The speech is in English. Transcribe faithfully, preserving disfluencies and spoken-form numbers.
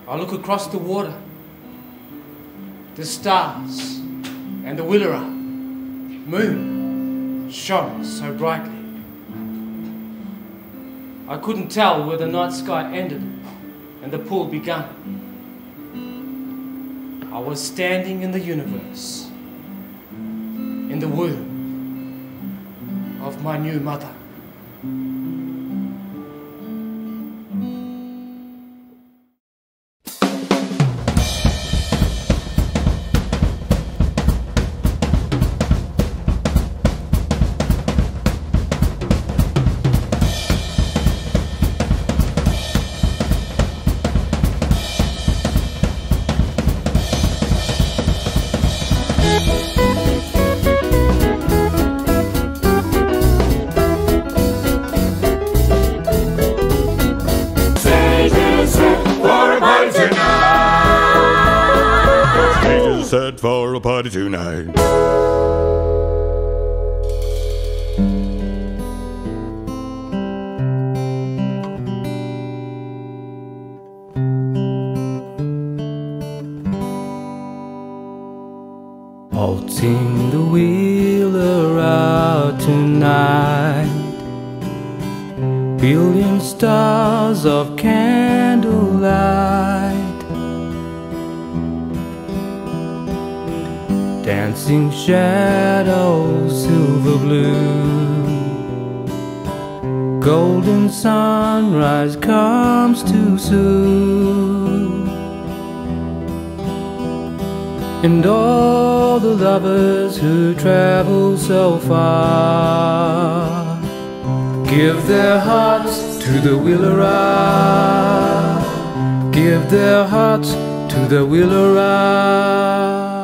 I look across the water, the stars and the Wilarra moon shone so brightly. I couldn't tell where the night sky ended and the pool began. I was standing in the universe, in the womb of my new mother. Set for a party tonight. Waltzing the Wilarra tonight, billion stars of candlelight, dancing shadows, silver blue, golden sunrise comes too soon, and all the lovers who travel so far give their hearts to the Wilarra, give their hearts to the Wilarra.